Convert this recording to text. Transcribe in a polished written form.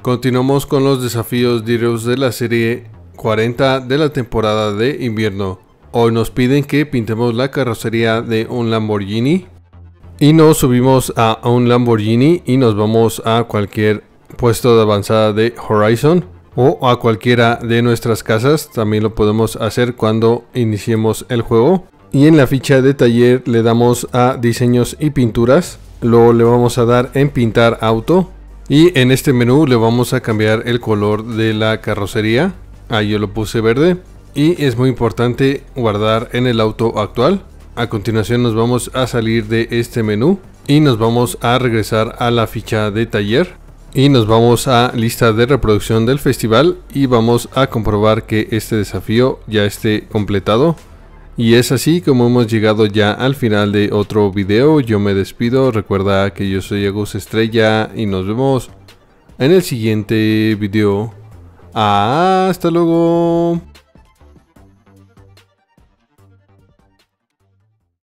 Continuamos con los desafíos diarios de la serie 40 de la temporada de invierno. Hoy nos piden que pintemos la carrocería de un Lamborghini. Y nos subimos a un Lamborghini y nos vamos a cualquier puesto de avanzada de Horizon. O a cualquiera de nuestras casas. También lo podemos hacer cuando iniciemos el juego. Y en la ficha de taller le damos a diseños y pinturas. Luego le vamos a dar en pintar auto. Y en este menú le vamos a cambiar el color de la carrocería. Ahí yo lo puse verde. Y es muy importante guardar en el auto actual. A continuación nos vamos a salir de este menú. Y nos vamos a regresar a la ficha de taller. Y nos vamos a lista de reproducción del festival. Y vamos a comprobar que este desafío ya esté completado. Y es así como hemos llegado ya al final de otro video. Yo me despido, recuerda que yo soy Agus Estrella y nos vemos en el siguiente video. Hasta luego.